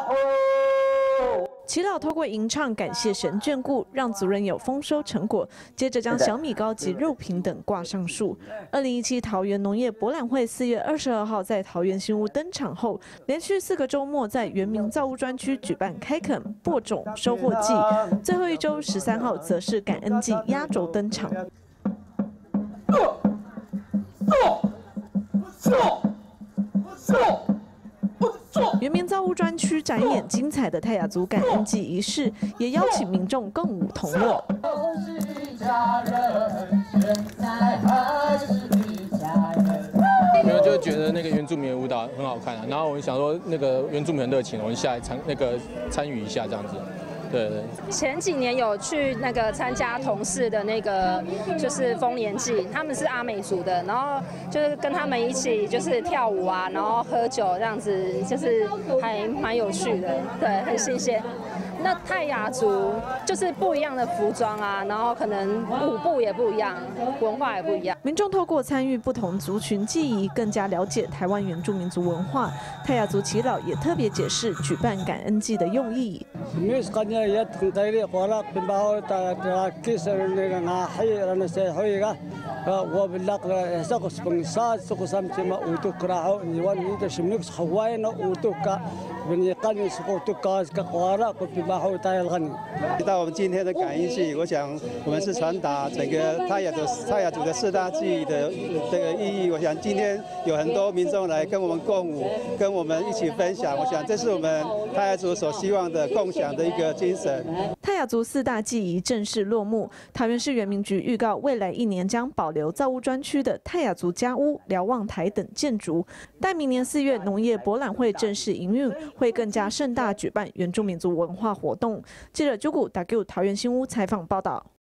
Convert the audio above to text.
祈祷透过吟唱感谢神眷顾，让族人有丰收成果。接着将小米糕及肉品等挂上树。2017桃园农业博览会4月22号在桃园新屋登场后，连续4个周末在原民造物专区举办开垦、播种、收获季，最后一周13号则是感恩季压轴登场。原民造物专区展演精彩的泰雅族感恩祭仪式，也邀请民众共舞同乐。 没有，就觉得那个原住民的舞蹈很好看啊，然后我想说那个原住民很热情，我们下来参与一下这样子。对， 前几年有去那个参加同事的那个就是丰年祭，他们是阿美族的，然后就是跟他们一起就是跳舞啊，然后喝酒这样子，就是还蛮有趣的，对，很新鲜。那泰雅族就是不一样的服装啊，然后可能舞步也不一样，文化也不一样。 民众透过参与不同族群记忆，更加了解台湾原住民族文化。泰雅族耆老也特别解释举办感恩祭的用意。 到我们今天的感恩祭，我想我们是传达整个泰雅族的4大祭的这个意义。我想今天有很多民众来跟我们共舞，跟我们一起分享。我想这是我们泰雅族所希望的共享的一个精神。 泰雅族4大祭仪正式落幕，桃园市原民局预告，未来1年将保留造物专区的泰雅族家屋、瞭望台等建筑。待明年4月农业博览会正式营运，会更加盛大举办原住民族文化活动。记者朱谷打给桃园新屋采访报道。